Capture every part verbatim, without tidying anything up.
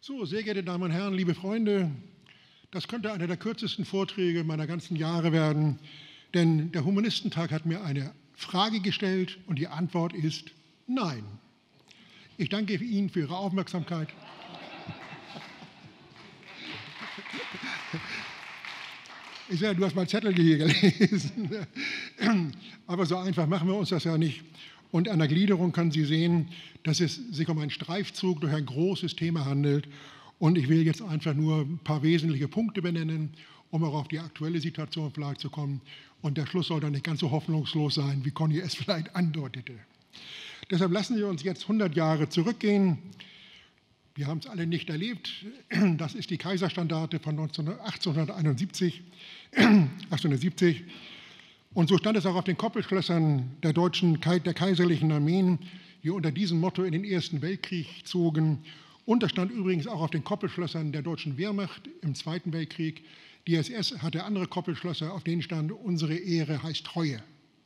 So, sehr geehrte Damen und Herren, liebe Freunde, das könnte einer der kürzesten Vorträge meiner ganzen Jahre werden, denn der Humanistentag hat mir eine Frage gestellt und die Antwort ist nein. Ich danke Ihnen für Ihre Aufmerksamkeit. Ich sage, du hast meinen Zettel hier gelesen. Aber so einfach machen wir uns das ja nicht. Und an der Gliederung können Sie sehen, dass es sich um einen Streifzug durch ein großes Thema handelt. Und ich will jetzt einfach nur ein paar wesentliche Punkte benennen, um auch auf die aktuelle Situation vielleicht zu kommen. Und der Schluss soll dann nicht ganz so hoffnungslos sein, wie Conny es vielleicht andeutete. Deshalb lassen Sie uns jetzt hundert Jahre zurückgehen. Wir haben es alle nicht erlebt. Das ist die Kaiserstandarte von achtzehnhunderteinundsiebzig. achtzehnhundertsiebzig. Und so stand es auch auf den Koppelschlössern der deutschen, der kaiserlichen Armeen, die unter diesem Motto in den Ersten Weltkrieg zogen. Und das stand übrigens auch auf den Koppelschlössern der deutschen Wehrmacht im Zweiten Weltkrieg. Die S S hatte andere Koppelschlösser, auf denen stand: Unsere Ehre heißt Treue.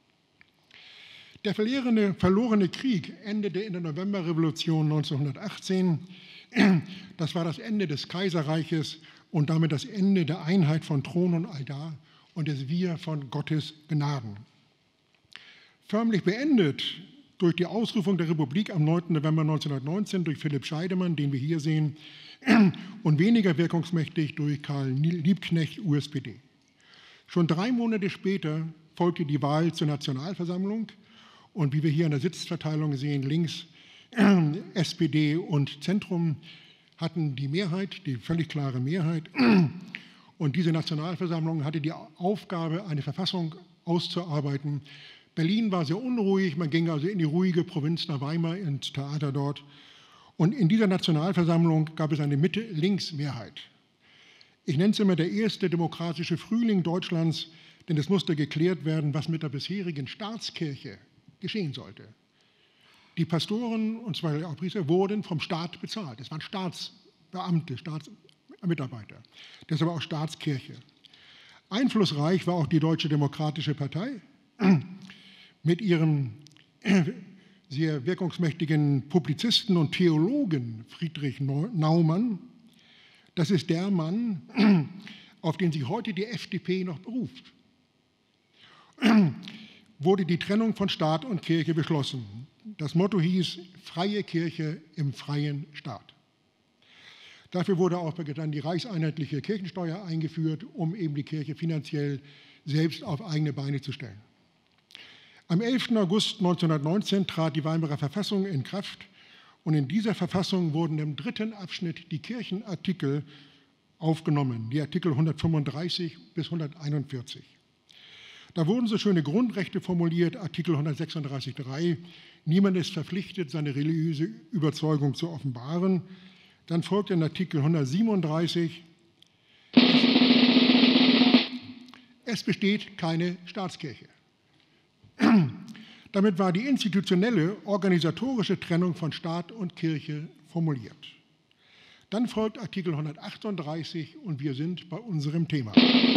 Der verlorene, verlorene Krieg endete in der Novemberrevolution neunzehnhundertachtzehn. Das war das Ende des Kaiserreiches und damit das Ende der Einheit von Thron und Altar und des Wir von Gottes Gnaden. Förmlich beendet durch die Ausrufung der Republik am neunten November neunzehnhundertneunzehn durch Philipp Scheidemann, den wir hier sehen, und weniger wirkungsmächtig durch Karl Liebknecht, U S P D. Schon drei Monate später folgte die Wahl zur Nationalversammlung und wie wir hier in der Sitzverteilung sehen, links S P D und Zentrum hatten die Mehrheit, die völlig klare Mehrheit. Und diese Nationalversammlung hatte die Aufgabe, eine Verfassung auszuarbeiten. Berlin war sehr unruhig, man ging also in die ruhige Provinz nach Weimar, ins Theater dort. Und in dieser Nationalversammlung gab es eine Mitte-Links-Mehrheit. Ich nenne es immer der erste demokratische Frühling Deutschlands, denn es musste geklärt werden, was mit der bisherigen Staatskirche geschehen sollte. Die Pastoren, und zwar auch Priester, wurden vom Staat bezahlt. Es waren Staatsbeamte, Staatsmitarbeiter. Das war auch Staatskirche. Einflussreich war auch die Deutsche Demokratische Partei mit ihrem sehr wirkungsmächtigen Publizisten und Theologen Friedrich Naumann. Das ist der Mann, auf den sich heute die F D P noch beruft. Wurde die Trennung von Staat und Kirche beschlossen. Das Motto hieß: Freie Kirche im freien Staat. Dafür wurde auch dann die reichseinheitliche Kirchensteuer eingeführt, um eben die Kirche finanziell selbst auf eigene Beine zu stellen. Am elften August neunzehnhundertneunzehn trat die Weimarer Verfassung in Kraft und in dieser Verfassung wurden im dritten Abschnitt die Kirchenartikel aufgenommen, die Artikel hundertfünfunddreißig bis hunderteinundvierzig. Da wurden so schöne Grundrechte formuliert, Artikel hundertsechsunddreißig Absatz drei, niemand ist verpflichtet, seine religiöse Überzeugung zu offenbaren. Dann folgt in Artikel hundertsiebenunddreißig, es besteht keine Staatskirche. Damit war die institutionelle, organisatorische Trennung von Staat und Kirche formuliert. Dann folgt Artikel hundertachtunddreißig und wir sind bei unserem Thema.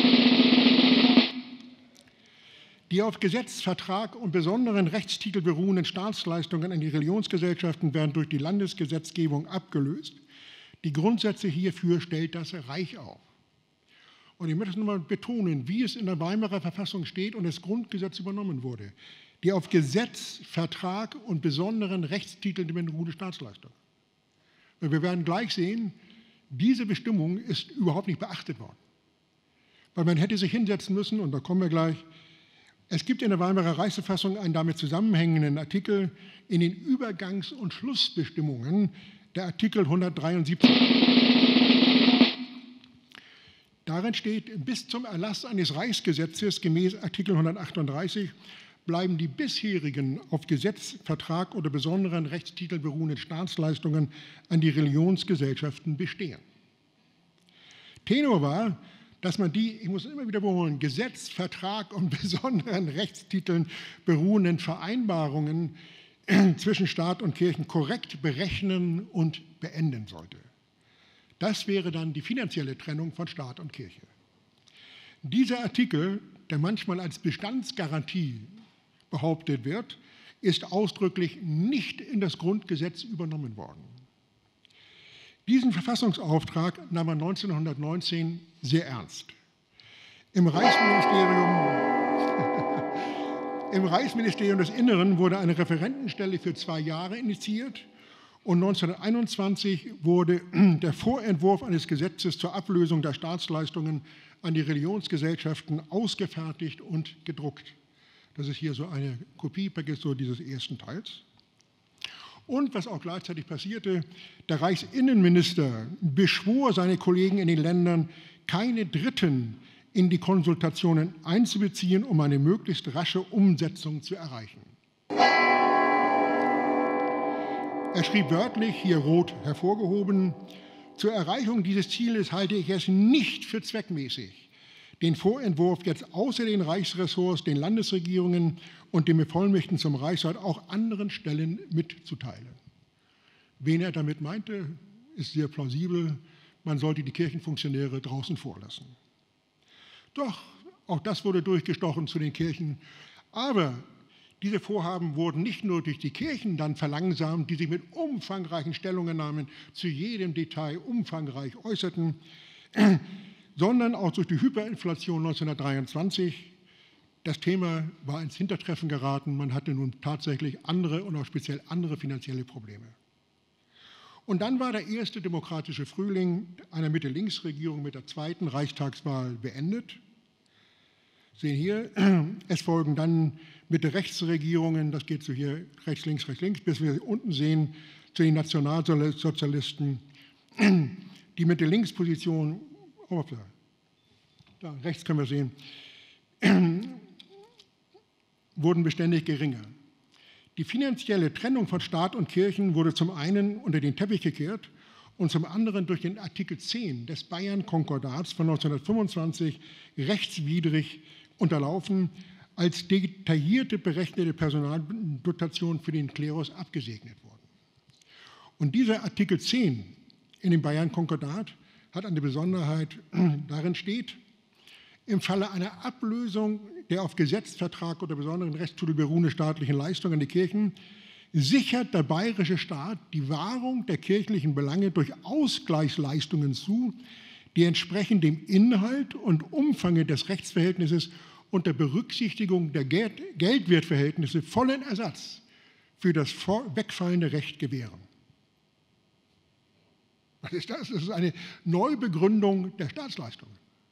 Die auf Gesetz, Vertrag und besonderen Rechtstitel beruhenden Staatsleistungen an die Religionsgesellschaften werden durch die Landesgesetzgebung abgelöst. Die Grundsätze hierfür stellt das Reich auf. Und ich möchte es nochmal betonen, wie es in der Weimarer Verfassung steht und das Grundgesetz übernommen wurde. Die auf Gesetz, Vertrag und besonderen Rechtstiteln beruhende Staatsleistung. Und wir werden gleich sehen, diese Bestimmung ist überhaupt nicht beachtet worden. Weil man hätte sich hinsetzen müssen, und da kommen wir gleich, es gibt in der Weimarer Reichsverfassung einen damit zusammenhängenden Artikel in den Übergangs- und Schlussbestimmungen, der Artikel hundertdreiundsiebzig. Darin steht, bis zum Erlass eines Reichsgesetzes gemäß Artikel hundertachtunddreißig bleiben die bisherigen auf Gesetz, Vertrag oder besonderen Rechtstiteln beruhenden Staatsleistungen an die Religionsgesellschaften bestehen. Tenor war, dass man die, ich muss es immer wiederholen, Gesetz, Vertrag und besonderen Rechtstiteln beruhenden Vereinbarungen zwischen Staat und Kirchen korrekt berechnen und beenden sollte. Das wäre dann die finanzielle Trennung von Staat und Kirche. Dieser Artikel, der manchmal als Bestandsgarantie behauptet wird, ist ausdrücklich nicht in das Grundgesetz übernommen worden. Diesen Verfassungsauftrag nahm man neunzehnhundertneunzehn sehr ernst. Im Reichsministerium, im Reichsministerium des Inneren wurde eine Referentenstelle für zwei Jahre initiiert und neunzehnhunderteinundzwanzig wurde der Vorentwurf eines Gesetzes zur Ablösung der Staatsleistungen an die Religionsgesellschaften ausgefertigt und gedruckt. Das ist hier so eine Kopie so dieses ersten Teils. Und was auch gleichzeitig passierte, der Reichsinnenminister beschwor seine Kollegen in den Ländern, keine Dritten in die Konsultationen einzubeziehen, um eine möglichst rasche Umsetzung zu erreichen. Er schrieb wörtlich, hier rot hervorgehoben, zur Erreichung dieses Zieles halte ich es nicht für zweckmäßig, den Vorentwurf jetzt außer den Reichsressorts, den Landesregierungen und den Bevollmächtigten zum Reichsrat auch anderen Stellen mitzuteilen. Wen er damit meinte, ist sehr plausibel. Man sollte die Kirchenfunktionäre draußen vorlassen. Doch, auch das wurde durchgestochen zu den Kirchen. Aber diese Vorhaben wurden nicht nur durch die Kirchen dann verlangsamt, die sich mit umfangreichen Stellungnahmen zu jedem Detail umfangreich äußerten, sondern auch durch die Hyperinflation neunzehnhundertdreiundzwanzig. Das Thema war ins Hintertreffen geraten. Man hatte nun tatsächlich andere und auch speziell andere finanzielle Probleme. Und dann war der erste demokratische Frühling einer Mitte-Links-Regierung mit der zweiten Reichstagswahl beendet. Sie sehen hier, es folgen dann Mitte-Rechts-Regierungen, das geht so hier rechts, links, rechts, links, bis wir unten sehen, zu den Nationalsozialisten. Die Mitte-Links-Position, oh, da rechts können wir sehen, wurden beständig geringer. Die finanzielle Trennung von Staat und Kirchen wurde zum einen unter den Teppich gekehrt und zum anderen durch den Artikel zehn des Bayern-Konkordats von neunzehnhundertfünfundzwanzig rechtswidrig unterlaufen, als detaillierte berechnete Personaldotation für den Klerus abgesegnet worden. Und dieser Artikel zehn in dem Bayern-Konkordat hat eine Besonderheit, darin steht, im Falle einer Ablösung der auf Gesetzvertrag oder besonderen Rechtstitel beruhenden staatlichen Leistungen an die Kirchen sichert der bayerische Staat die Wahrung der kirchlichen Belange durch Ausgleichsleistungen zu, die entsprechend dem Inhalt und Umfange des Rechtsverhältnisses unter Berücksichtigung der Geldwertverhältnisse vollen Ersatz für das wegfallende Recht gewähren. Was ist das? Das ist eine Neubegründung der Staatsleistungen.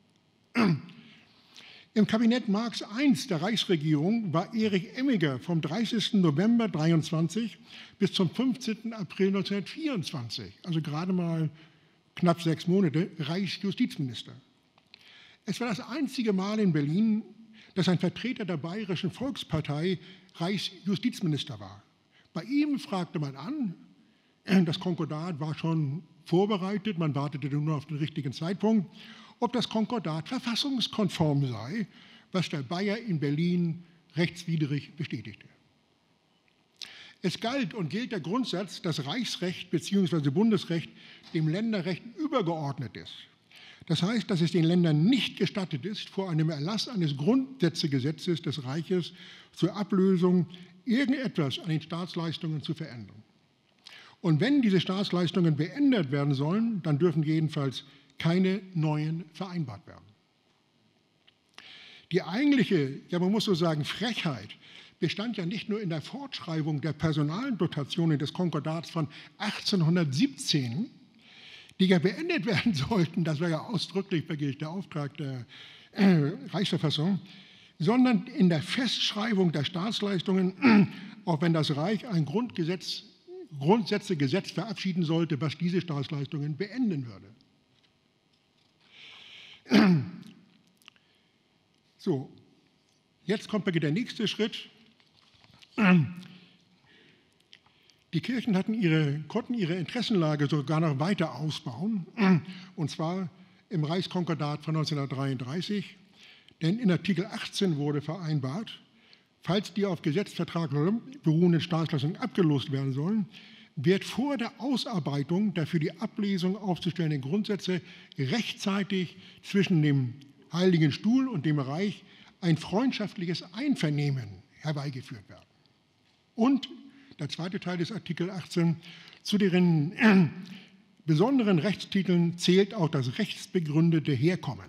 Im Kabinett Marx eins der Reichsregierung war Erich Emmiger vom dreißigsten November neunzehnhundertdreiundzwanzig bis zum fünfzehnten April neunzehnhundertvierundzwanzig, also gerade mal knapp sechs Monate, Reichsjustizminister. Es war das einzige Mal in Berlin, dass ein Vertreter der Bayerischen Volkspartei Reichsjustizminister war. Bei ihm fragte man an, das Konkordat war schon vorbereitet, man wartete nur auf den richtigen Zeitpunkt, ob das Konkordat verfassungskonform sei, was der Bayer in Berlin rechtswidrig bestätigte. Es galt und gilt der Grundsatz, dass Reichsrecht bzw. Bundesrecht dem Länderrecht übergeordnet ist. Das heißt, dass es den Ländern nicht gestattet ist, vor einem Erlass eines Grundsätzegesetzes des Reiches zur Ablösung irgendetwas an den Staatsleistungen zu verändern. Und wenn diese Staatsleistungen beendet werden sollen, dann dürfen jedenfalls keine neuen vereinbart werden. Die eigentliche, ja man muss so sagen, Frechheit bestand ja nicht nur in der Fortschreibung der Personaldotationen des Konkordats von achtzehnhundertsiebzehn, die ja beendet werden sollten, das war ja ausdrücklich wirklich der Auftrag der äh, Reichsverfassung, sondern in der Festschreibung der Staatsleistungen, auch wenn das Reich ein Grundgesetz, Grundsätzegesetz verabschieden sollte, was diese Staatsleistungen beenden würde. So, jetzt kommt der nächste Schritt. Die Kirchen hatten ihre, konnten ihre Interessenlage sogar noch weiter ausbauen, und zwar im Reichskonkordat von neunzehnhundertdreiunddreißig, denn in Artikel achtzehn wurde vereinbart, falls die auf Gesetzvertrag beruhenden Staatsleistungen abgelost werden sollen, wird vor der Ausarbeitung der für die Ablesung aufzustellenden Grundsätze rechtzeitig zwischen dem Heiligen Stuhl und dem Reich ein freundschaftliches Einvernehmen herbeigeführt werden. Und der zweite Teil des Artikel achtzehn, zu deren besonderen Rechtstiteln zählt auch das rechtsbegründete Herkommen.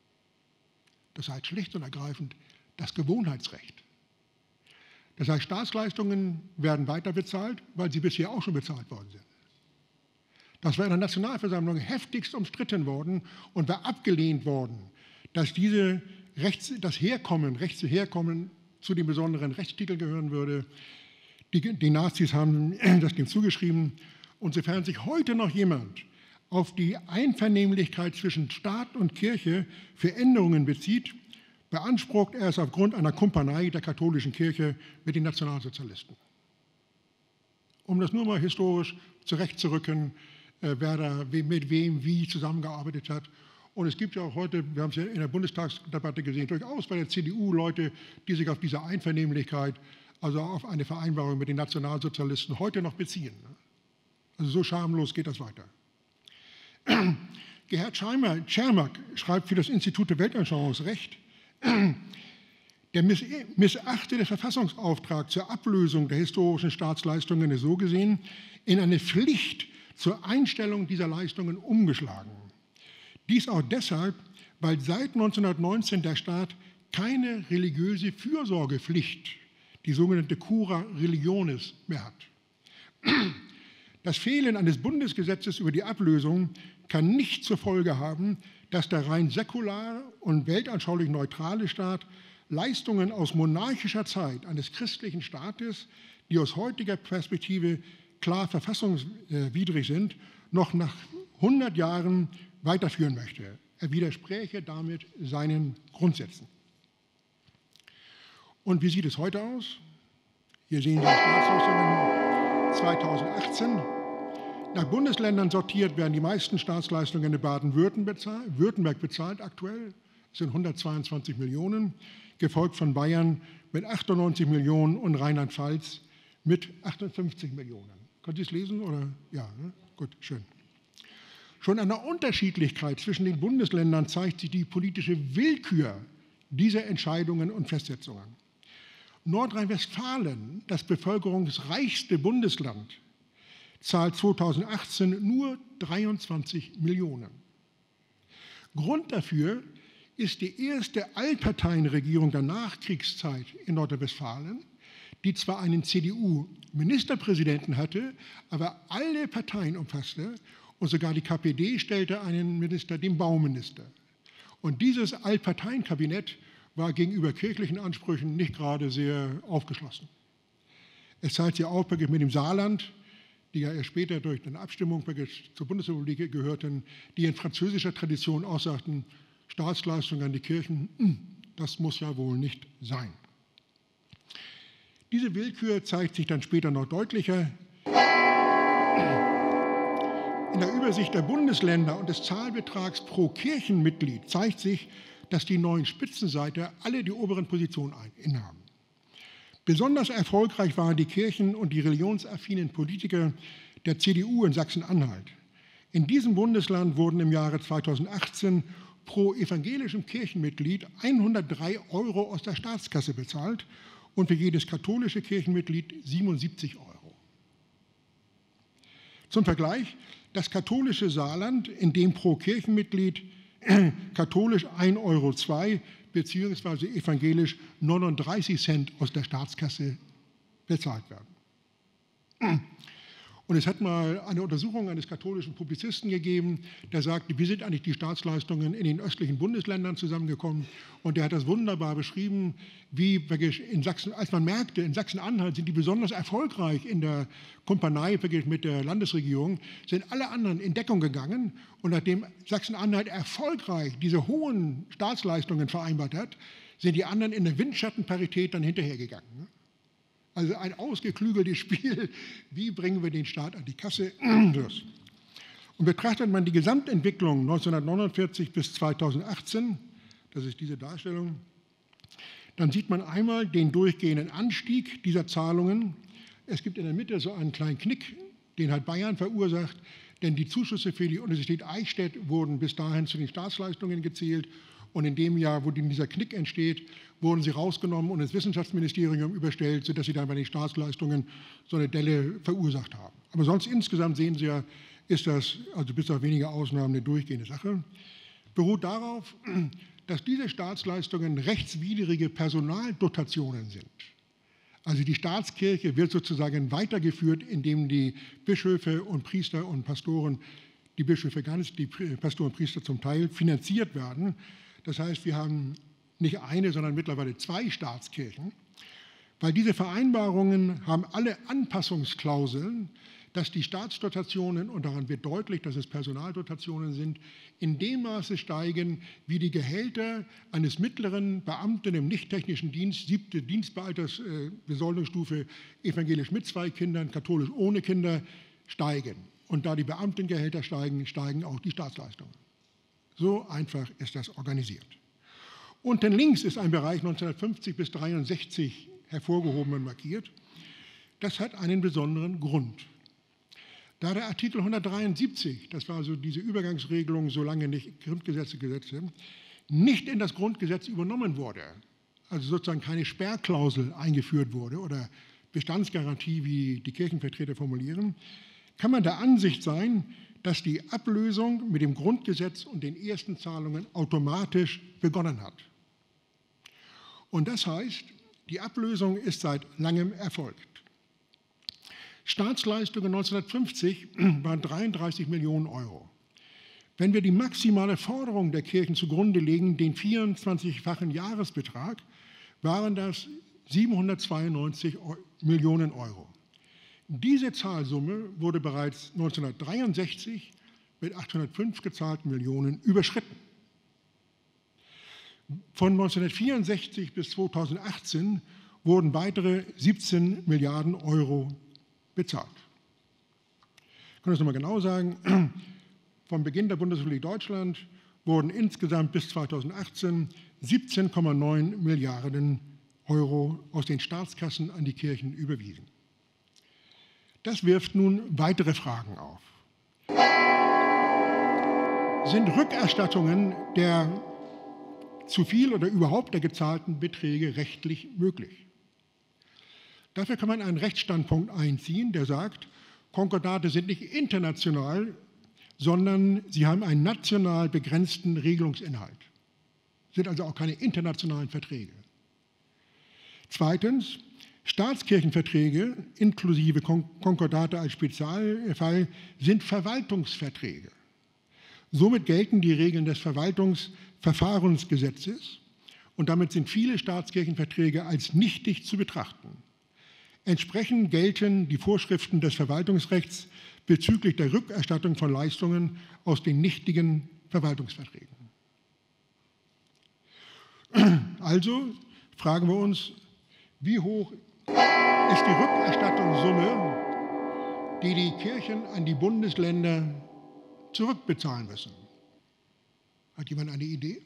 Das heißt schlicht und ergreifend das Gewohnheitsrecht. Das heißt, Staatsleistungen werden weiter bezahlt, weil sie bisher auch schon bezahlt worden sind. Das war in der Nationalversammlung heftigst umstritten worden und war abgelehnt worden, dass diese Rechts, das Herkommen, Rechts Herkommen zu den besonderen Rechtstiteln gehören würde. Die, die Nazis haben das dem zugeschrieben. Und sofern sich heute noch jemand auf die Einvernehmlichkeit zwischen Staat und Kirche für Änderungen bezieht, beansprucht er es aufgrund einer Kumpanei der katholischen Kirche mit den Nationalsozialisten. Um das nur mal historisch zurechtzurücken, äh, wer da mit wem wie zusammengearbeitet hat. Und es gibt ja auch heute, wir haben es ja in der Bundestagsdebatte gesehen, durchaus bei der C D U Leute, die sich auf diese Einvernehmlichkeit, also auf eine Vereinbarung mit den Nationalsozialisten heute noch beziehen. Also so schamlos geht das weiter. Gerhard Czermak schreibt für das Institut für Weltanschauungsrecht, der missachtete Verfassungsauftrag zur Ablösung der historischen Staatsleistungen ist so gesehen in eine Pflicht zur Einstellung dieser Leistungen umgeschlagen. Dies auch deshalb, weil seit neunzehnhundertneunzehn der Staat keine religiöse Fürsorgepflicht, die sogenannte Cura Religionis, mehr hat. Das Fehlen eines Bundesgesetzes über die Ablösung kann nicht zur Folge haben, dass der rein säkular und weltanschaulich neutrale Staat Leistungen aus monarchischer Zeit eines christlichen Staates, die aus heutiger Perspektive klar verfassungswidrig sind, noch nach hundert Jahren weiterführen möchte. Er widerspräche damit seinen Grundsätzen. Und wie sieht es heute aus? Hier sehen Sie die Staatsleistungen zweitausendachtzehn. Nach Bundesländern sortiert werden die meisten Staatsleistungen in Baden-Württemberg bezahlt aktuell. Das sind hundertzweiundzwanzig Millionen, gefolgt von Bayern mit achtundneunzig Millionen und Rheinland-Pfalz mit achtundfünfzig Millionen. Können Sie es lesen? Oder? Ja, ne? Gut, schön. Schon an der Unterschiedlichkeit zwischen den Bundesländern zeigt sich die politische Willkür dieser Entscheidungen und Festsetzungen. Nordrhein-Westfalen, das bevölkerungsreichste Bundesland, zahlt zweitausendachtzehn nur dreiundzwanzig Millionen. Grund dafür ist die erste Allparteienregierung der Nachkriegszeit in Nordrhein-Westfalen, die zwar einen C D U-Ministerpräsidenten hatte, aber alle Parteien umfasste und sogar die K P D stellte einen Minister, den Bauminister. Und dieses Allparteienkabinett war gegenüber kirchlichen Ansprüchen nicht gerade sehr aufgeschlossen. Es zahlt sich auch mit dem Saarland, die ja erst später durch eine Abstimmung zur Bundesrepublik gehörten, die in französischer Tradition aussagten, Staatsleistungen an die Kirchen, das muss ja wohl nicht sein. Diese Willkür zeigt sich dann später noch deutlicher. In der Übersicht der Bundesländer und des Zahlbetrags pro Kirchenmitglied zeigt sich, dass die neuen Spitzenseiter alle die oberen Positionen innehaben. Besonders erfolgreich waren die Kirchen- und die religionsaffinen Politiker der C D U in Sachsen-Anhalt. In diesem Bundesland wurden im Jahre zweitausendachtzehn pro evangelischem Kirchenmitglied hundertdrei Euro aus der Staatskasse bezahlt und für jedes katholische Kirchenmitglied siebenundsiebzig Euro. Zum Vergleich, das katholische Saarland, in dem pro Kirchenmitglied katholisch ein Euro zwei beziehungsweise evangelisch neununddreißig Cent aus der Staatskasse bezahlt werden. Und es hat mal eine Untersuchung eines katholischen Publizisten gegeben, der sagte, wie sind eigentlich die Staatsleistungen in den östlichen Bundesländern zusammengekommen? Und der hat das wunderbar beschrieben, wie in Sachsen, als man merkte, in Sachsen-Anhalt sind die besonders erfolgreich in der Kumpanei mit der Landesregierung, sind alle anderen in Deckung gegangen. Und nachdem Sachsen-Anhalt erfolgreich diese hohen Staatsleistungen vereinbart hat, sind die anderen in der Windschattenparität dann hinterhergegangen. Also ein ausgeklügeltes Spiel, wie bringen wir den Staat an die Kasse? Und betrachtet man die Gesamtentwicklung neunzehnhundertneunundvierzig bis zweitausendachtzehn, das ist diese Darstellung, dann sieht man einmal den durchgehenden Anstieg dieser Zahlungen. Es gibt in der Mitte so einen kleinen Knick, den hat Bayern verursacht, denn die Zuschüsse für die Universität Eichstätt wurden bis dahin zu den Staatsleistungen gezählt. Und in dem Jahr, wo dieser Knick entsteht, wurden sie rausgenommen und ins Wissenschaftsministerium überstellt, sodass sie dann bei den Staatsleistungen so eine Delle verursacht haben. Aber sonst insgesamt sehen Sie ja, ist das, also bis auf wenige Ausnahmen, eine durchgehende Sache, beruht darauf, dass diese Staatsleistungen rechtswidrige Personaldotationen sind. Also die Staatskirche wird sozusagen weitergeführt, indem die Bischöfe und Priester und Pastoren, die Bischöfe ganz, die Pastoren und Priester zum Teil finanziert werden. Das heißt, wir haben nicht eine, sondern mittlerweile zwei Staatskirchen, weil diese Vereinbarungen haben alle Anpassungsklauseln, dass die Staatsdotationen, und daran wird deutlich, dass es Personaldotationen sind, in dem Maße steigen, wie die Gehälter eines mittleren Beamten im nicht-technischen Dienst, siebte Dienstbealtersbesoldungsstufe, evangelisch mit zwei Kindern, katholisch ohne Kinder, steigen. Und da die Beamtengehälter steigen, steigen auch die Staatsleistungen. So einfach ist das organisiert. Unten links ist ein Bereich neunzehnhundertfünfzig bis dreiundsechzig hervorgehoben und markiert. Das hat einen besonderen Grund. Da der Artikel hundertdreiundsiebzig, das war also diese Übergangsregelung, solange nicht Grundgesetze, Gesetze, nicht in das Grundgesetz übernommen wurde, also sozusagen keine Sperrklausel eingeführt wurde oder Bestandsgarantie, wie die Kirchenvertreter formulieren, kann man der Ansicht sein, dass die Ablösung mit dem Grundgesetz und den ersten Zahlungen automatisch begonnen hat. Und das heißt, die Ablösung ist seit langem erfolgt. Staatsleistungen neunzehnhundertfünfzig waren dreiunddreißig Millionen Euro. Wenn wir die maximale Forderung der Kirchen zugrunde legen, den vierundzwanzigfachen Jahresbetrag, waren das siebenhundertzweiundneunzig Millionen Euro. Diese Zahlsumme wurde bereits neunzehnhundertdreiundsechzig mit achthundertfünf gezahlten Millionen überschritten. Von neunzehnhundertvierundsechzig bis zweitausendachtzehn wurden weitere siebzehn Milliarden Euro bezahlt. Ich kann das nochmal genau sagen. Vom Beginn der Bundesrepublik Deutschland wurden insgesamt bis zweitausendachtzehn siebzehn Komma neun Milliarden Euro aus den Staatskassen an die Kirchen überwiesen. Das wirft nun weitere Fragen auf. Sind Rückerstattungen der zu viel oder überhaupt der gezahlten Beträge rechtlich möglich? Dafür kann man einen Rechtsstandpunkt einziehen, der sagt, Konkordate sind nicht international, sondern sie haben einen national begrenzten Regelungsinhalt, sind also auch keine internationalen Verträge. Zweitens, Staatskirchenverträge inklusive Konkordate als Spezialfall sind Verwaltungsverträge. Somit gelten die Regeln des Verwaltungsverfahrensgesetzes und damit sind viele Staatskirchenverträge als nichtig zu betrachten. Entsprechend gelten die Vorschriften des Verwaltungsrechts bezüglich der Rückerstattung von Leistungen aus den nichtigen Verwaltungsverträgen. Also fragen wir uns, wie hoch ist die Rückerstattungssumme, die die Kirchen an die Bundesländer zurückbezahlen müssen? Hat jemand eine Idee?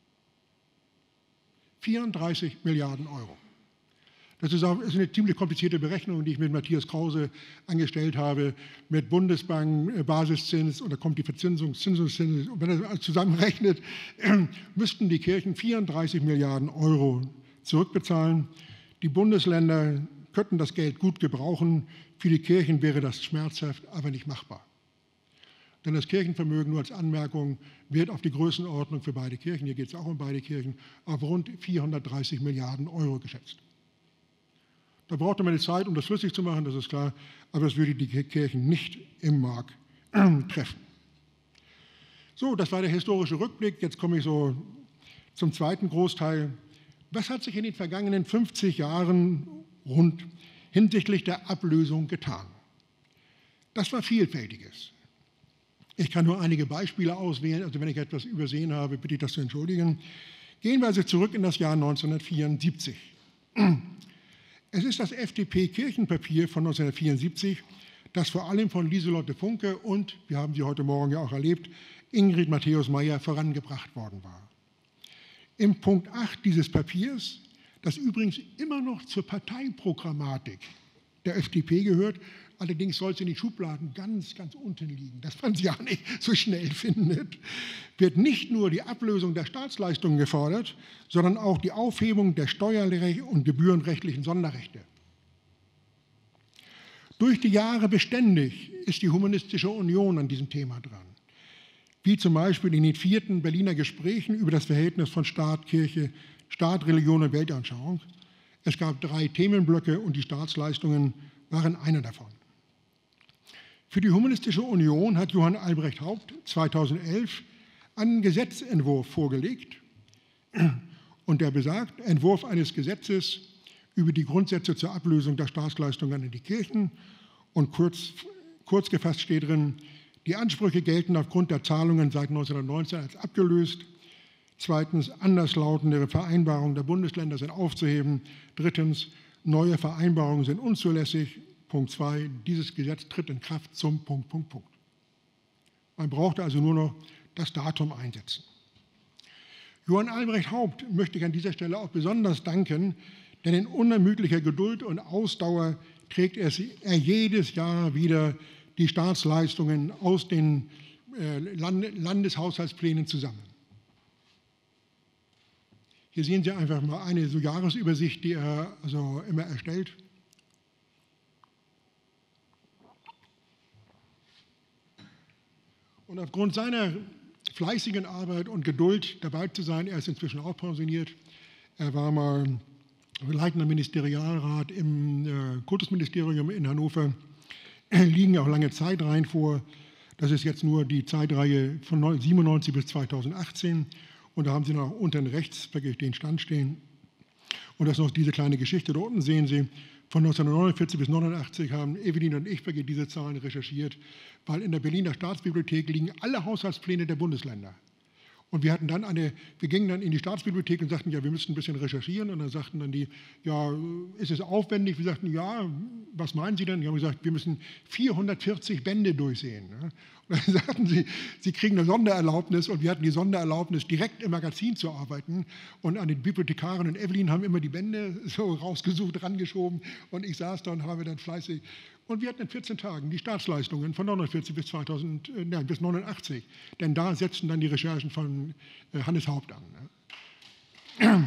vierunddreißig Milliarden Euro. Das ist, auch, ist eine ziemlich komplizierte Berechnung, die ich mit Matthias Krause angestellt habe, mit Bundesbank, Basiszins, und da kommt die Verzinsung, Zinseszins, und wenn er das zusammenrechnet, müssten die Kirchen vierunddreißig Milliarden Euro zurückbezahlen. Die Bundesländer könnten das Geld gut gebrauchen, für die Kirchen wäre das schmerzhaft, aber nicht machbar. Denn das Kirchenvermögen, nur als Anmerkung, wird auf die Größenordnung für beide Kirchen, hier geht es auch um beide Kirchen, auf rund vierhundertdreißig Milliarden Euro geschätzt. Da brauchte man die Zeit, um das flüssig zu machen, das ist klar, aber das würde die Kirchen nicht im Mark treffen. So, das war der historische Rückblick. Jetzt komme ich so zum zweiten Großteil. Was hat sich in den vergangenen fünfzig Jahren rund hinsichtlich der Ablösung getan? Das war Vielfältiges. Ich kann nur einige Beispiele auswählen, also wenn ich etwas übersehen habe, bitte ich das zu entschuldigen. Gehen wir also zurück in das Jahr neunzehnhundertvierundsiebzig. Es ist das F D P-Kirchenpapier von neunzehnhundertvierundsiebzig, das vor allem von Lieselotte Funke und, wir haben sie heute Morgen ja auch erlebt, Ingrid Matthäus-Maier vorangebracht worden war. Im Punkt acht dieses Papiers, das übrigens immer noch zur Parteiprogrammatik der F D P gehört, allerdings soll es in den Schubladen ganz, ganz unten liegen, dass man sie ja nicht so schnell findet, wird nicht nur die Ablösung der Staatsleistungen gefordert, sondern auch die Aufhebung der steuerrechtlichen und gebührenrechtlichen Sonderrechte. Durch die Jahre beständig ist die Humanistische Union an diesem Thema dran, wie zum Beispiel in den vierten Berliner Gesprächen über das Verhältnis von Staat, Kirche, Staat, Religion und Weltanschauung. Es gab drei Themenblöcke und die Staatsleistungen waren einer davon. Für die Humanistische Union hat Johann Albrecht Haupt zweitausendelf einen Gesetzentwurf vorgelegt, und der besagt, Entwurf eines Gesetzes über die Grundsätze zur Ablösung der Staatsleistungen an die Kirchen, und kurz, kurz gefasst steht drin, die Ansprüche gelten aufgrund der Zahlungen seit neunzehnhundertneunzehn als abgelöst. Zweitens, anderslautende Vereinbarungen der Bundesländer sind aufzuheben. Drittens, neue Vereinbarungen sind unzulässig. Punkt zwei, dieses Gesetz tritt in Kraft zum Punkt, Punkt, Punkt. Man brauchte also nur noch das Datum einsetzen. Johann Albrecht Haupt möchte ich an dieser Stelle auch besonders danken, denn in unermüdlicher Geduld und Ausdauer trägt er, er jedes Jahr wieder die Staatsleistungen aus den äh, Land, Landeshaushaltsplänen zusammen. Hier sehen Sie einfach mal eine so Jahresübersicht, die er also immer erstellt. Und aufgrund seiner fleißigen Arbeit und Geduld dabei zu sein, er ist inzwischen auch pensioniert, er war mal leitender Ministerialrat im äh, Kultusministerium in Hannover, liegen auch lange Zeitreihen vor. Das ist jetzt nur die Zeitreihe von neunzehnhundertsiebenundneunzig bis zweitausendachtzehn. Und da haben Sie noch unten rechts den Stand stehen. Und das ist noch diese kleine Geschichte. Da unten sehen Sie, von neunzehnhundertneunundvierzig bis neunundachtzig haben Evelyn und ich diese Zahlen recherchiert, weil in der Berliner Staatsbibliothek liegen alle Haushaltspläne der Bundesländer. Und wir hatten dann eine, wir gingen dann in die Staatsbibliothek und sagten, ja, wir müssten ein bisschen recherchieren. Und dann sagten dann die, ja, ist es aufwendig? Wir sagten, ja, was meinen Sie denn? Die haben gesagt, wir müssen vierhundertvierzig Bände durchsehen. Und dann sagten sie, sie kriegen eine Sondererlaubnis, und wir hatten die Sondererlaubnis, direkt im Magazin zu arbeiten. Und an den Bibliothekarin und Evelyn haben immer die Bände so rausgesucht, rangeschoben. Und ich saß da und habe dann fleißig. Und wir hatten in vierzehn Tagen die Staatsleistungen von neunundvierzig bis, zweitausend, äh, nein, bis neunundachtzig. Denn da setzten dann die Recherchen von äh, Hannes Haupt an. Ne? Ja.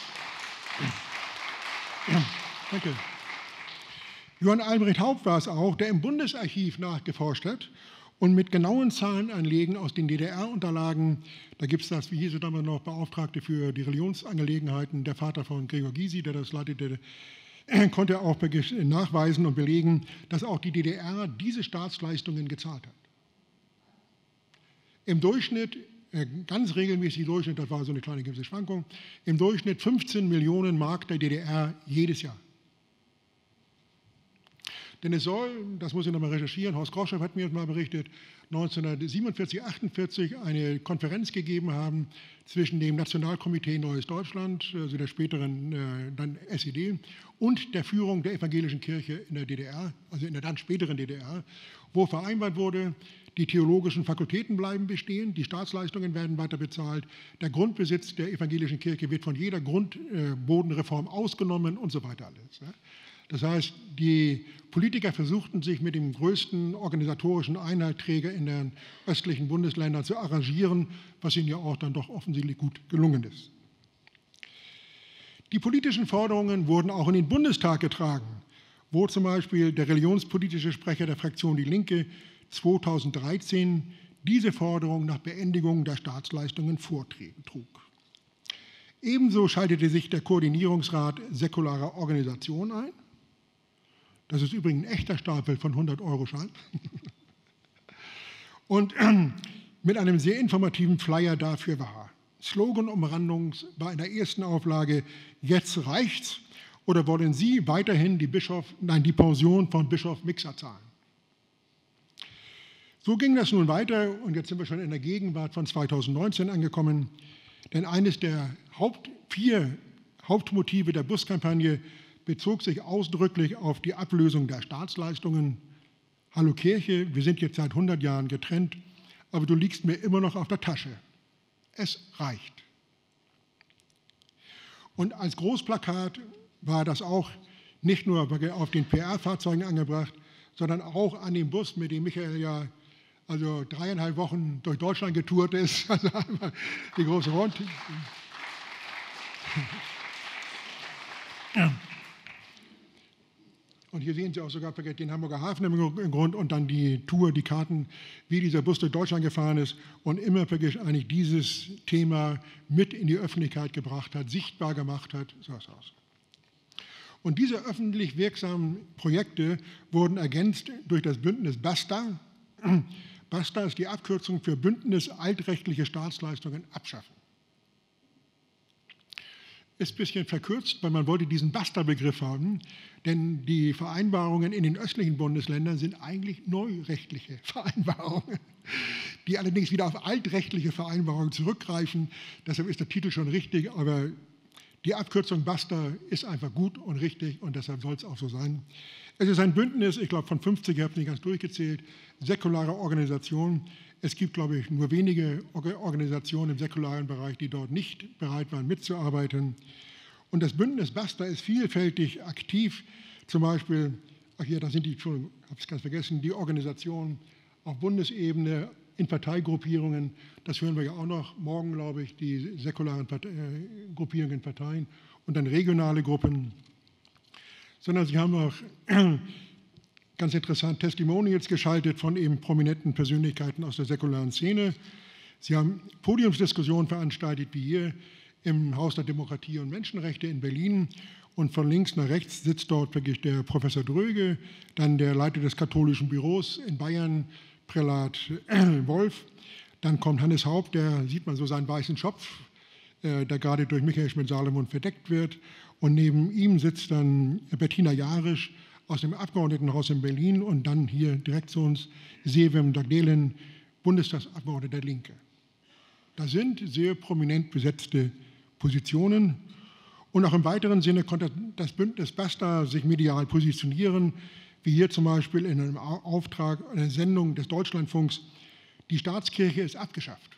Ja, danke. Johann Albrecht Haupt war es auch, der im Bundesarchiv nachgeforscht hat und mit genauen Zahlenanlegen aus den D D R-Unterlagen, da gibt es das, wie hieß es damals noch, Beauftragte für die Religionsangelegenheiten, der Vater von Gregor Gysi, der das leitete, konnte auch nachweisen und belegen, dass auch die D D R diese Staatsleistungen gezahlt hat. Im Durchschnitt, ganz regelmäßig Durchschnitt, das war so eine kleine gewisse Schwankung, im Durchschnitt fünfzehn Millionen Mark der D D R jedes Jahr. Denn es soll, das muss ich nochmal recherchieren, Horst Groschow hat mir jetzt mal berichtet, neunzehnhundertsiebenundvierzig, achtundvierzig eine Konferenz gegeben haben zwischen dem Nationalkomitee Neues Deutschland, also der späteren äh, dann S E D, und der Führung der evangelischen Kirche in der D D R, also in der dann späteren D D R, wo vereinbart wurde, die theologischen Fakultäten bleiben bestehen, die Staatsleistungen werden weiter bezahlt, der Grundbesitz der evangelischen Kirche wird von jeder Grundbodenreform äh, ausgenommen und so weiter alles. Ja. Das heißt, die Politiker versuchten sich mit dem größten organisatorischen Einheitsträger in den östlichen Bundesländern zu arrangieren, was ihnen ja auch dann doch offensichtlich gut gelungen ist. Die politischen Forderungen wurden auch in den Bundestag getragen, wo zum Beispiel der religionspolitische Sprecher der Fraktion Die Linke zweitausenddreizehn diese Forderung nach Beendigung der Staatsleistungen vortrug. Ebenso schaltete sich der Koordinierungsrat säkularer Organisationen ein. Das ist übrigens ein echter Stapel von hundert Euro Schein. Und mit einem sehr informativen Flyer dafür war. Slogan-Umrandung war in der ersten Auflage, jetzt reicht's, oder wollen Sie weiterhin die, Bischof, nein, die Pension von Bischof Mixer zahlen? So ging das nun weiter, und jetzt sind wir schon in der Gegenwart von zweitausendneunzehn angekommen, denn eines der Haupt, vier Hauptmotive der Buskampagne bezog sich ausdrücklich auf die Ablösung der Staatsleistungen. Hallo Kirche, wir sind jetzt seit hundert Jahren getrennt, aber du liegst mir immer noch auf der Tasche. Es reicht. Und als Großplakat war das auch nicht nur auf den P R-Fahrzeugen angebracht, sondern auch an dem Bus, mit dem Michael ja also dreieinhalb Wochen durch Deutschland getourt ist. Also einmal die große Rund. Ja. Und hier sehen Sie auch sogar den Hamburger Hafen im Grund und dann die Tour, die Karten, wie dieser Bus durch Deutschland gefahren ist und immer wirklich eigentlich dieses Thema mit in die Öffentlichkeit gebracht hat, sichtbar gemacht hat. So sah es aus. Und diese öffentlich wirksamen Projekte wurden ergänzt durch das Bündnis BASTA. BASTA ist die Abkürzung für Bündnis altrechtliche Staatsleistungen abschaffen. Ist ein bisschen verkürzt, weil man wollte diesen BASTA-Begriff haben, denn die Vereinbarungen in den östlichen Bundesländern sind eigentlich neurechtliche Vereinbarungen, die allerdings wieder auf altrechtliche Vereinbarungen zurückgreifen. Deshalb ist der Titel schon richtig, aber die Abkürzung BASTA ist einfach gut und richtig und deshalb soll es auch so sein. Es ist ein Bündnis, ich glaube von fünfzig, ich habe es nicht ganz durchgezählt, säkulare Organisationen. Es gibt, glaube ich, nur wenige Organisationen im säkularen Bereich, die dort nicht bereit waren, mitzuarbeiten. Und das Bündnis BASTA ist vielfältig aktiv. Zum Beispiel, ach ja, da sind die, Entschuldigung, ich habe es ganz vergessen, die Organisationen auf Bundesebene in Parteigruppierungen. Das hören wir ja auch noch morgen, glaube ich, die säkularen Partei, äh, Gruppierungen in Parteien und dann regionale Gruppen. Sondern sie haben auch ganz interessant Testimonials geschaltet von eben prominenten Persönlichkeiten aus der säkularen Szene. Sie haben Podiumsdiskussionen veranstaltet, wie hier im Haus der Demokratie und Menschenrechte in Berlin. Und von links nach rechts sitzt dort wirklich der Professor Dröge, dann der Leiter des katholischen Büros in Bayern, Prälat Wolf. Dann kommt Hannes Haupt, der sieht man so seinen weißen Schopf, der gerade durch Michael Schmidt-Salomon verdeckt wird. Und neben ihm sitzt dann Bettina Jarisch aus dem Abgeordnetenhaus in Berlin und dann hier direkt zu uns Sevim Dagdelen, Bundestagsabgeordneter der Linke. Das sind sehr prominent besetzte Positionen. Und auch im weiteren Sinne konnte das Bündnis BASTA sich medial positionieren, wie hier zum Beispiel in einem Auftrag, einer Sendung des Deutschlandfunks, die Staatskirche ist abgeschafft.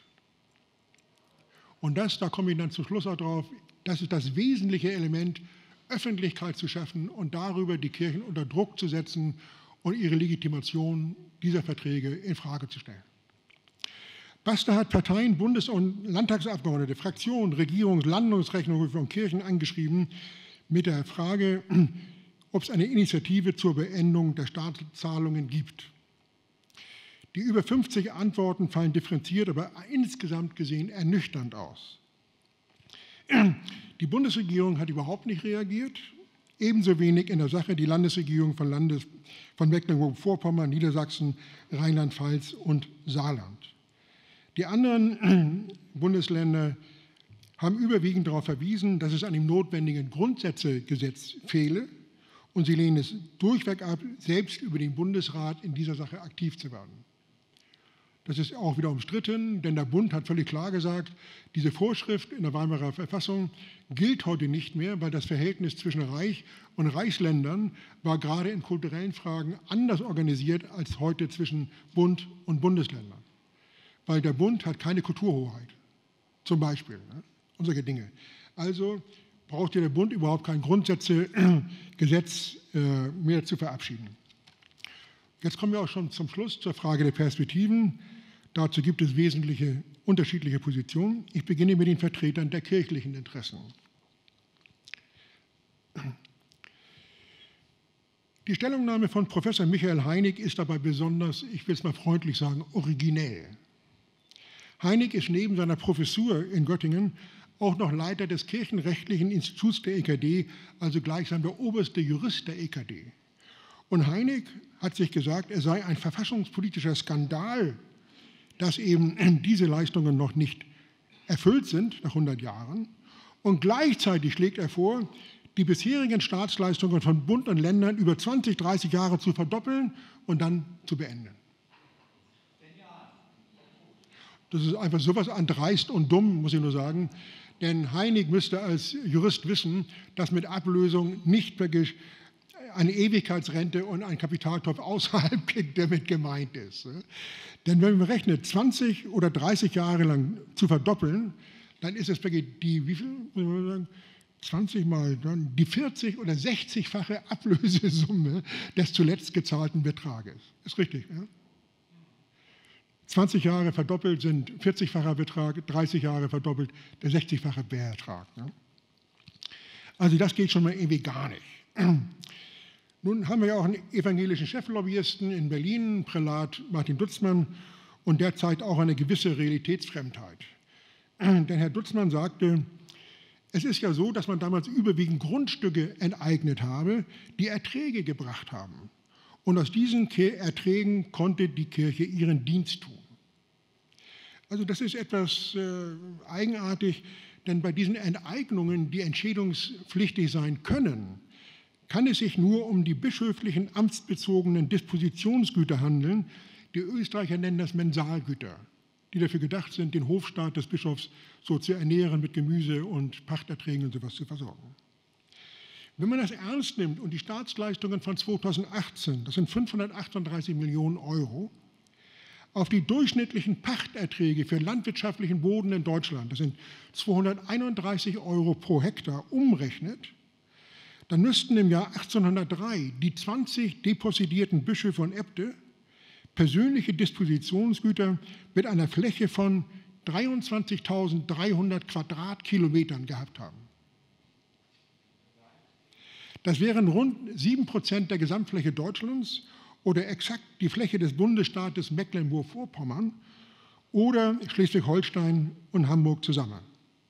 Und das, da komme ich dann zum Schluss auch drauf, das ist das wesentliche Element, Öffentlichkeit zu schaffen und darüber die Kirchen unter Druck zu setzen und ihre Legitimation dieser Verträge in Frage zu stellen. BASTA hat Parteien, Bundes- und Landtagsabgeordnete, Fraktionen, Regierungs-, Landungsrechnungen von Kirchen angeschrieben mit der Frage, ob es eine Initiative zur Beendung der Staatszahlungen gibt. Die über fünfzig Antworten fallen differenziert, aber insgesamt gesehen ernüchternd aus. Die Bundesregierung hat überhaupt nicht reagiert, ebenso wenig in der Sache die Landesregierung von, Landes, von Mecklenburg-Vorpommern, Niedersachsen, Rheinland-Pfalz und Saarland. Die anderen Bundesländer haben überwiegend darauf verwiesen, dass es an dem notwendigen Grundsätzegesetz fehle und sie lehnen es durchweg ab, selbst über den Bundesrat in dieser Sache aktiv zu werden. Das ist auch wieder umstritten, denn der Bund hat völlig klar gesagt, diese Vorschrift in der Weimarer Verfassung gilt heute nicht mehr, weil das Verhältnis zwischen Reich und Reichsländern war gerade in kulturellen Fragen anders organisiert als heute zwischen Bund und Bundesländern. Weil der Bund hat keine Kulturhoheit, zum Beispiel, ne? Und solche Dinge. Also braucht ja der Bund überhaupt kein Grundsätzegesetz äh, mehr zu verabschieden. Jetzt kommen wir auch schon zum Schluss zur Frage der Perspektiven. Dazu gibt es wesentliche unterschiedliche Positionen. Ich beginne mit den Vertretern der kirchlichen Interessen. Die Stellungnahme von Professor Michael Heinig ist dabei besonders, ich will es mal freundlich sagen, originell. Heinig ist neben seiner Professur in Göttingen auch noch Leiter des Kirchenrechtlichen Instituts der E K D, also gleichsam der oberste Jurist der E K D. Und Heinig hat sich gesagt, er sei ein verfassungspolitischer Skandal, dass eben diese Leistungen noch nicht erfüllt sind nach hundert Jahren. Und gleichzeitig schlägt er vor, die bisherigen Staatsleistungen von Bund und Ländern über zwanzig, dreißig Jahre zu verdoppeln und dann zu beenden. Das ist einfach sowas an dreist und dumm, muss ich nur sagen. Denn Heinig müsste als Jurist wissen, dass mit Ablösung nicht wirklich eine Ewigkeitsrente und ein Kapitaltopf außerhalb damit gemeint ist. Denn wenn man rechnet, zwanzig oder dreißig Jahre lang zu verdoppeln, dann ist es wirklich die, wie viel, muss man sagen, zwanzig mal, dann die vierzig- oder sechzigfache Ablösesumme des zuletzt gezahlten Betrages. Ist richtig, ja? zwanzig Jahre verdoppelt sind vierzigfacher Betrag, dreißig Jahre verdoppelt der sechzigfache Betrag. Ne? Also das geht schon mal irgendwie gar nicht. Nun haben wir ja auch einen evangelischen Cheflobbyisten in Berlin, Prälat Martin Dutzmann, und der zeigt auch eine gewisse Realitätsfremdheit. Denn Herr Dutzmann sagte, es ist ja so, dass man damals überwiegend Grundstücke enteignet habe, die Erträge gebracht haben. Und aus diesen Erträgen konnte die Kirche ihren Dienst tun. Also das ist etwas äh, eigenartig, denn bei diesen Enteignungen, die entschädigungspflichtig sein können, kann es sich nur um die bischöflichen amtsbezogenen Dispositionsgüter handeln. Die Österreicher nennen das Mensalgüter, die dafür gedacht sind, den Hofstaat des Bischofs so zu ernähren, mit Gemüse und Pachterträgen und sowas zu versorgen. Wenn man das ernst nimmt und die Staatsleistungen von zweitausendachtzehn, das sind fünfhundertachtunddreißig Millionen Euro, auf die durchschnittlichen Pachterträge für landwirtschaftlichen Boden in Deutschland, das sind zweihunderteinunddreißig Euro pro Hektar, umrechnet, dann müssten im Jahr achtzehnhundertdrei die zwanzig depositierten Bischöfe von Äbte persönliche Dispositionsgüter mit einer Fläche von dreiundzwanzigtausenddreihundert Quadratkilometern gehabt haben. Das wären rund sieben Prozent der Gesamtfläche Deutschlands oder exakt die Fläche des Bundesstaates Mecklenburg-Vorpommern oder Schleswig-Holstein und Hamburg zusammen.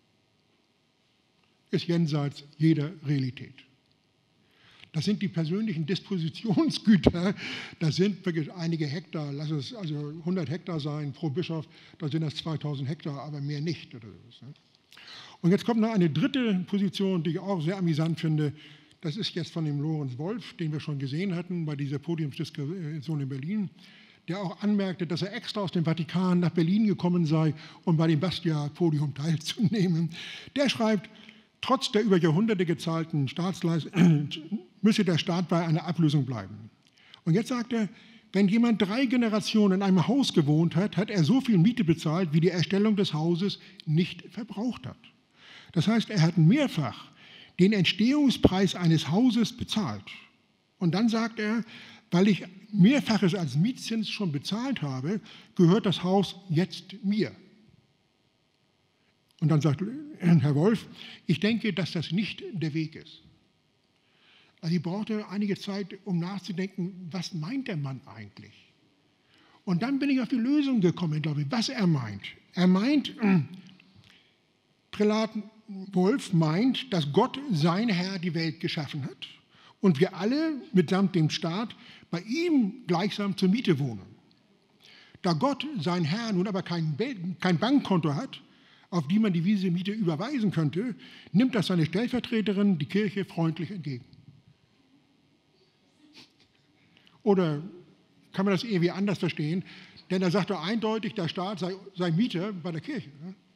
Ist jenseits jeder Realität. Das sind die persönlichen Dispositionsgüter, das sind wirklich einige Hektar, lass es also hundert Hektar sein pro Bischof, da sind das zweitausend Hektar, aber mehr nicht. Oder so. Und jetzt kommt noch eine dritte Position, die ich auch sehr amüsant finde. Das ist jetzt von dem Lorenz Wolf, den wir schon gesehen hatten bei dieser Podiumsdiskussion in Berlin, der auch anmerkte, dass er extra aus dem Vatikan nach Berlin gekommen sei, um bei dem Bastia-Podium teilzunehmen. Der schreibt, trotz der über Jahrhunderte gezahlten Staatsleistungen müsse der Staat bei einer Ablösung bleiben. Und jetzt sagt er, wenn jemand drei Generationen in einem Haus gewohnt hat, hat er so viel Miete bezahlt, wie die Erstellung des Hauses nicht verbraucht hat. Das heißt, er hat mehrfach den Entstehungspreis eines Hauses bezahlt. Und dann sagt er, weil ich Mehrfaches als Mietzins schon bezahlt habe, gehört das Haus jetzt mir. Und dann sagt Herr Wolf, ich denke, dass das nicht der Weg ist. Also ich brauchte einige Zeit, um nachzudenken, was meint der Mann eigentlich? Und dann bin ich auf die Lösung gekommen, glaube ich, was er meint. Er meint, Prälat Wolf meint, dass Gott, sein Herr, die Welt geschaffen hat und wir alle mitsamt dem Staat bei ihm gleichsam zur Miete wohnen. Da Gott, sein Herr, nun aber kein, kein Bankkonto hat, auf die man diese Miete überweisen könnte, nimmt das seine Stellvertreterin, die Kirche, freundlich entgegen. Oder kann man das irgendwie anders verstehen? Denn er sagt doch eindeutig, der Staat sei, sei Mieter bei der Kirche.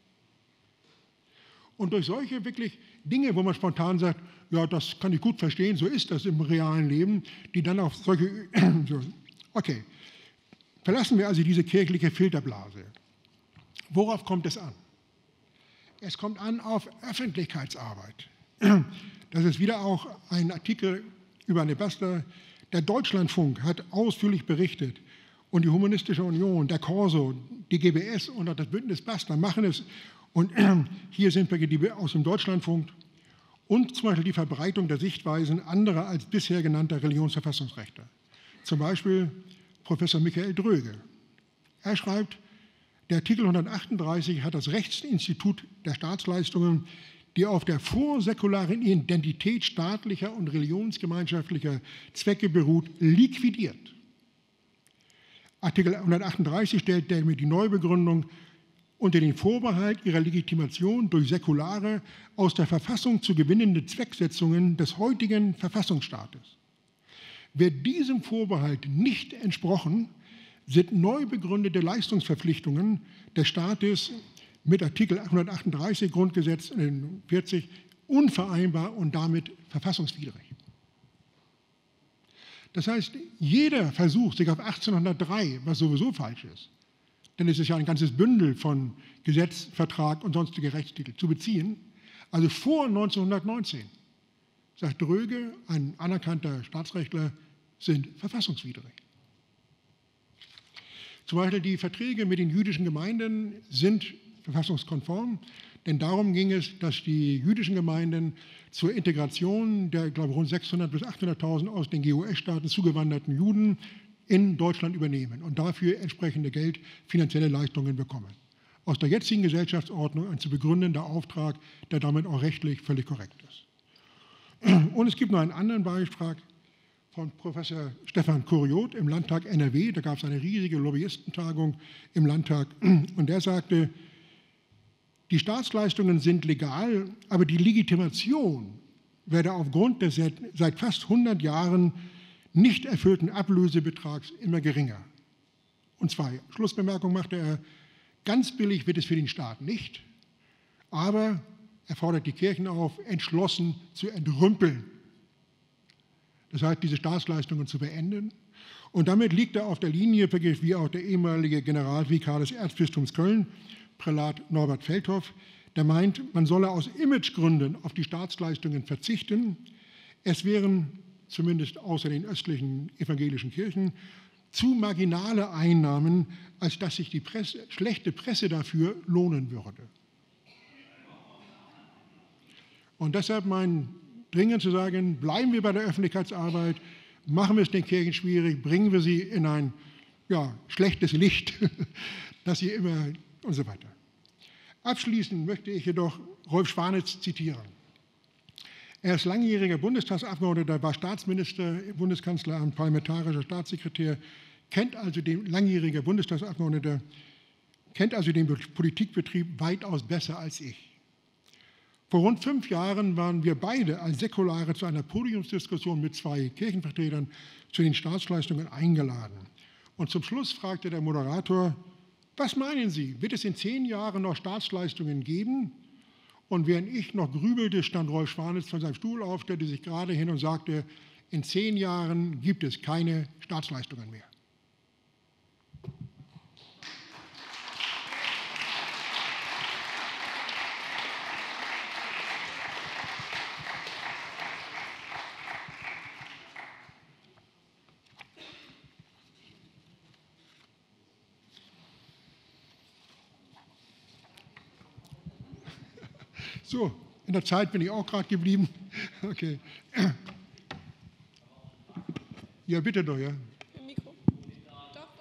Und durch solche wirklich Dinge, wo man spontan sagt, ja, das kann ich gut verstehen, so ist das im realen Leben, die dann auf solche, okay, verlassen wir also diese kirchliche Filterblase. Worauf kommt es an? Es kommt an auf Öffentlichkeitsarbeit. Das ist wieder auch ein Artikel über eine Bastler. Der Deutschlandfunk hat ausführlich berichtet und die Humanistische Union, der Corso, die G B S und das Bündnis Bastler machen es. Und hier sind wir die aus dem Deutschlandfunk und zum Beispiel die Verbreitung der Sichtweisen anderer als bisher genannter Religionsverfassungsrechte. Zum Beispiel Professor Michael Dröge. Er schreibt, der Artikel hundertachtunddreißig hat das Rechtsinstitut der Staatsleistungen, die auf der vorsäkularen Identität staatlicher und religionsgemeinschaftlicher Zwecke beruht, liquidiert. Artikel hundertachtunddreißig stellt damit die Neubegründung unter den Vorbehalt ihrer Legitimation durch säkulare, aus der Verfassung zu gewinnende Zwecksetzungen des heutigen Verfassungsstaates. Wird diesem Vorbehalt nicht entsprochen, sind neu begründete Leistungsverpflichtungen des Staates mit Artikel hundertachtunddreißig Grundgesetz vierzig unvereinbar und damit verfassungswidrig. Das heißt, jeder Versuch, sich auf achtzehnhundertdrei, was sowieso falsch ist, denn es ist ja ein ganzes Bündel von Gesetz, Vertrag und sonstige Rechtstitel, zu beziehen, also vor neunzehnhundertneunzehn, sagt Dröge, ein anerkannter Staatsrechtler, sind verfassungswidrig. Zum Beispiel die Verträge mit den jüdischen Gemeinden sind verfassungskonform. Denn darum ging es, dass die jüdischen Gemeinden zur Integration der, glaube ich, rund sechshunderttausend bis achthunderttausend aus den G O S-Staaten zugewanderten Juden in Deutschland übernehmen und dafür entsprechende Geld, finanzielle Leistungen bekommen. Aus der jetzigen Gesellschaftsordnung ein zu begründender Auftrag, der damit auch rechtlich völlig korrekt ist. Und es gibt noch einen anderen Beitrag von Professor Stefan Kuriot im Landtag N R W. Da gab es eine riesige Lobbyistentagung im Landtag und der sagte, die Staatsleistungen sind legal, aber die Legitimation werde aufgrund des seit fast hundert Jahren nicht erfüllten Ablösebetrags immer geringer. Und zwei, Schlussbemerkung machte er, ganz billig wird es für den Staat nicht, aber er fordert die Kirchen auf, entschlossen zu entrümpeln. Das heißt, diese Staatsleistungen zu beenden. Und damit liegt er auf der Linie, wie auch der ehemalige Generalvikar des Erzbistums Köln, Prälat Norbert Feldhoff, der meint, man solle aus Imagegründen auf die Staatsleistungen verzichten. Es wären, zumindest außer den östlichen evangelischen Kirchen, zu marginale Einnahmen, als dass sich die Presse, schlechte Presse dafür lohnen würde. Und deshalb mein dringend zu sagen, bleiben wir bei der Öffentlichkeitsarbeit, machen wir es den Kirchen schwierig, bringen wir sie in ein ja, schlechtes Licht, dass sie immer und so weiter. Abschließend möchte ich jedoch Rolf Schwanitz zitieren. Er ist langjähriger Bundestagsabgeordneter, war Staatsminister, Bundeskanzleramt, parlamentarischer Staatssekretär, kennt also den langjähriger Bundestagsabgeordneter, kennt also den Politikbetrieb weitaus besser als ich. Vor rund fünf Jahren waren wir beide als Säkulare zu einer Podiumsdiskussion mit zwei Kirchenvertretern zu den Staatsleistungen eingeladen. Und zum Schluss fragte der Moderator, was meinen Sie, wird es in zehn Jahren noch Staatsleistungen geben? Und während ich noch grübelte, stand Rolf Schwanitz von seinem Stuhl auf, stellte sich gerade hin und sagte, in zehn Jahren gibt es keine Staatsleistungen mehr. So, in der Zeit bin ich auch gerade geblieben. Okay. Ja, bitte doch, ja. Mikro. Doch, doch,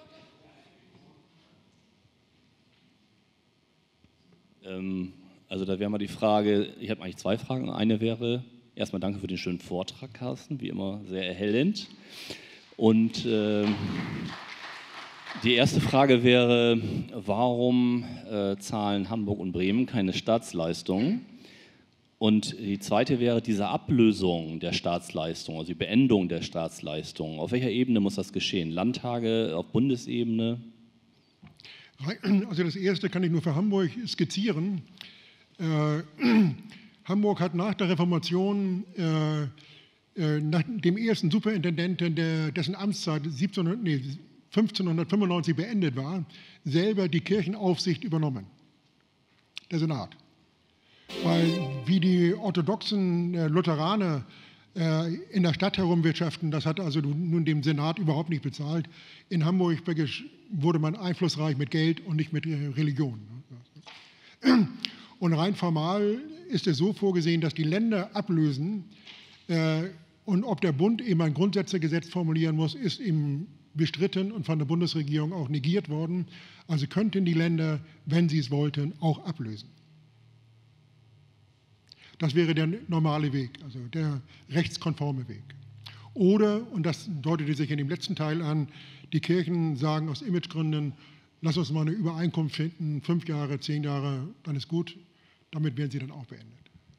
doch. Ähm, also da wäre mal die Frage, ich habe eigentlich zwei Fragen. Eine wäre, erstmal danke für den schönen Vortrag, Carsten, wie immer sehr erhellend. Und äh, die erste Frage wäre, warum äh, zahlen Hamburg und Bremen keine Staatsleistungen? Und die zweite wäre diese Ablösung der Staatsleistung, also die Beendung der Staatsleistung. Auf welcher Ebene muss das geschehen? Landtage, auf Bundesebene? Also das erste kann ich nur für Hamburg skizzieren. Äh, Hamburg hat nach der Reformation, äh, äh, nach dem ersten Superintendenten, der, dessen Amtszeit siebzehnhundert, nee, fünfzehnhundertfünfundneunzig beendet war, selber die Kirchenaufsicht übernommen. Der Senat. Weil wie die orthodoxen äh, Lutheraner äh, in der Stadt herumwirtschaften, das hat also nun dem Senat überhaupt nicht bezahlt. In Hamburg wurde man einflussreich mit Geld und nicht mit äh, Religion. Und rein formal ist es so vorgesehen, dass die Länder ablösen äh, und ob der Bund eben ein Grundsätzegesetz formulieren muss, ist eben bestritten und von der Bundesregierung auch negiert worden. Also könnten die Länder, wenn sie es wollten, auch ablösen. Das wäre der normale Weg, also der rechtskonforme Weg. Oder, und das deutete sich in dem letzten Teil an, die Kirchen sagen aus Imagegründen, lass uns mal eine Übereinkunft finden, fünf Jahre, zehn Jahre, dann ist gut, damit werden sie dann auch beendet.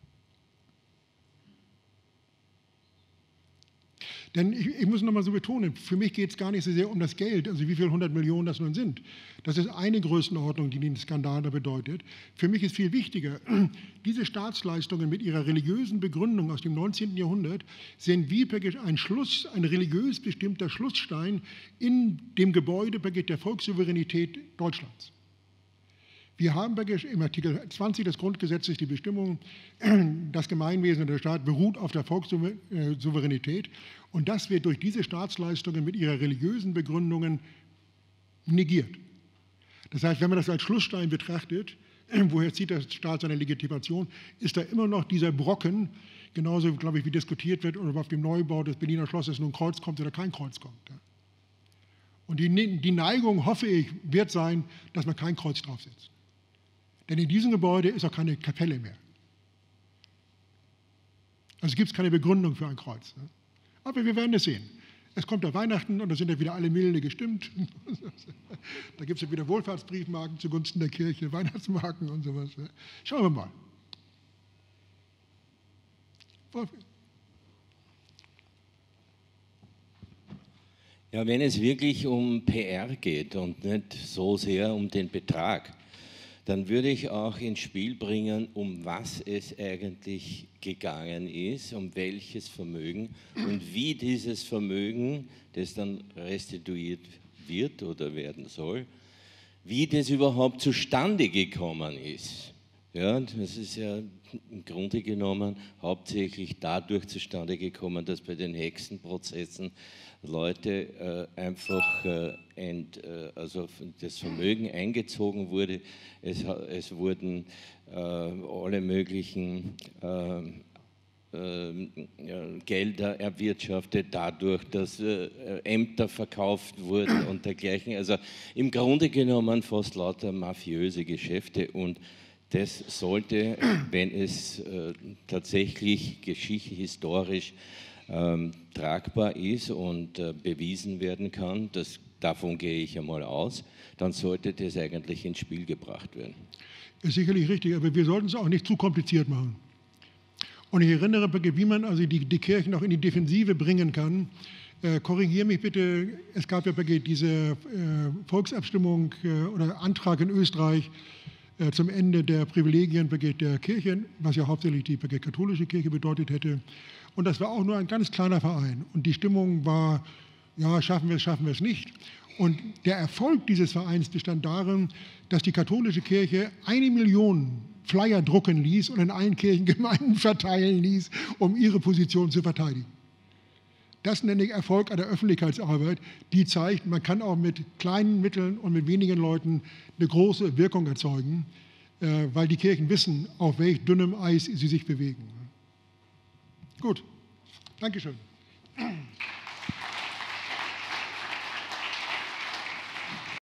Denn ich, ich muss noch mal so betonen, für mich geht es gar nicht so sehr um das Geld, also wie viele hundert Millionen das nun sind. Das ist eine Größenordnung, die den Skandal da bedeutet. Für mich ist viel wichtiger, diese Staatsleistungen mit ihrer religiösen Begründung aus dem neunzehnten Jahrhundert sind wie ein Schluss, ein religiös bestimmter Schlussstein in dem Gebäude der Volkssouveränität Deutschlands. Wir haben im Artikel zwanzig des Grundgesetzes die Bestimmung, das Gemeinwesen und der Staat beruht auf der Volkssouveränität und das wird durch diese Staatsleistungen mit ihrer religiösen Begründungen negiert. Das heißt, wenn man das als Schlussstein betrachtet, woher zieht der Staat seine Legitimation, ist da immer noch dieser Brocken, genauso, glaube ich, wie diskutiert wird, oder auf dem Neubau des Berliner Schlosses nun ein Kreuz kommt oder kein Kreuz kommt. Ja. Und die, die Neigung, hoffe ich, wird sein, dass man kein Kreuz draufsetzt. Denn in diesem Gebäude ist auch keine Kapelle mehr. Also gibt es keine Begründung für ein Kreuz. Ne. Aber wir werden es sehen. Es kommt ja Weihnachten und da sind ja wieder alle milde gestimmt. Da gibt es ja wieder Wohlfahrtsbriefmarken zugunsten der Kirche, Weihnachtsmarken und sowas. Schauen wir mal. Ja, wenn es wirklich um P R geht und nicht so sehr um den Betrag, dann würde ich auch ins Spiel bringen, um was es eigentlich gegangen ist, um welches Vermögen und wie dieses Vermögen, das dann restituiert wird oder werden soll, wie das überhaupt zustande gekommen ist. Ja, das ist ja im Grunde genommen hauptsächlich dadurch zustande gekommen, dass bei den Hexenprozessen Leute äh, einfach äh, ent, äh, also das Vermögen eingezogen wurde. Es, es wurden äh, alle möglichen äh, äh, Gelder erwirtschaftet dadurch, dass äh, Ämter verkauft wurden und dergleichen. Also im Grunde genommen fast lauter mafiöse Geschäfte, und das sollte, wenn es äh, tatsächlich geschichtlich, historisch ähm, tragbar ist und äh, bewiesen werden kann, das, davon gehe ich einmal aus, dann sollte das eigentlich ins Spiel gebracht werden. Ist sicherlich richtig, aber wir sollten es auch nicht zu kompliziert machen. Und ich erinnere, wie man also die, die Kirchen auch in die Defensive bringen kann. Äh, korrigiere mich bitte, es gab ja diese äh, Volksabstimmung äh, oder Antrag in Österreich, zum Ende der Privilegien der Kirche, was ja hauptsächlich die katholische Kirche bedeutet hätte. Und das war auch nur ein ganz kleiner Verein. Und die Stimmung war, ja, schaffen wir es, schaffen wir es nicht. Und der Erfolg dieses Vereins bestand darin, dass die katholische Kirche eine Million Flyer drucken ließ und in allen Kirchengemeinden verteilen ließ, um ihre Position zu verteidigen. Das nenne ich Erfolg an der Öffentlichkeitsarbeit, die zeigt, man kann auch mit kleinen Mitteln und mit wenigen Leuten eine große Wirkung erzeugen, weil die Kirchen wissen, auf welch dünnem Eis sie sich bewegen. Gut, Dankeschön.